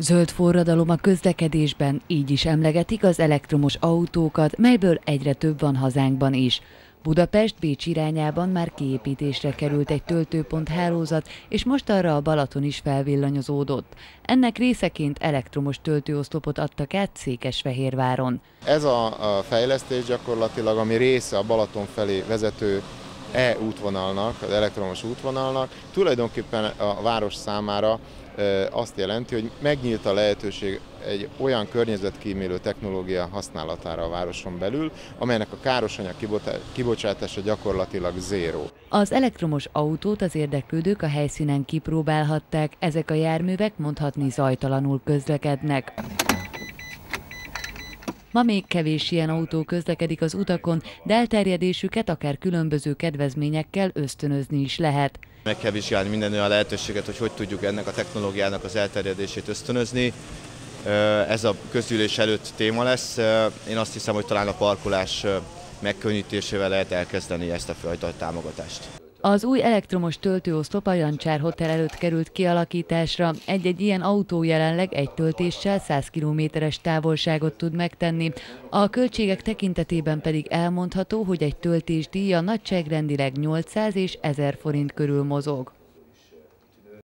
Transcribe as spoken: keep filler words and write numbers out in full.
Zöld forradalom a közlekedésben, így is emlegetik az elektromos autókat, melyből egyre több van hazánkban is. Budapest-Bécs irányában már kiépítésre került egy töltőpont hálózat, és most arra a Balaton is felvillanyozódott. Ennek részeként elektromos töltőoszlopot adtak át Székesfehérváron. Ez a, a fejlesztés gyakorlatilag, ami része a Balaton felé vezető e-útvonalnak, az elektromos útvonalnak, tulajdonképpen a város számára azt jelenti, hogy megnyílt a lehetőség egy olyan környezetkímélő technológia használatára a városon belül, amelynek a károsanyag kibocsátása gyakorlatilag zéró. Az elektromos autót az érdeklődők a helyszínen kipróbálhatták, ezek a járművek mondhatni zajtalanul közlekednek. Ma még kevés ilyen autó közlekedik az utakon, de elterjedésüket akár különböző kedvezményekkel ösztönözni is lehet. Meg kell vizsgálni minden olyan lehetőséget, hogy hogy tudjuk ennek a technológiának az elterjedését ösztönözni. Ez a közgyűlés előtt téma lesz. Én azt hiszem, hogy talán a parkolás megkönnyítésével lehet elkezdeni ezt a fajta támogatást. Az új elektromos töltőoszlop a Jancsár Hotel előtt került kialakításra. Egy-egy ilyen autó jelenleg egy töltéssel száz kilométeres távolságot tud megtenni. A költségek tekintetében pedig elmondható, hogy egy töltés díja nagyságrendileg nyolcszáz és ezer forint körül mozog.